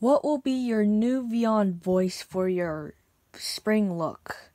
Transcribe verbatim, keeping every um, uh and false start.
What will be your new Vyond voice for your spring look?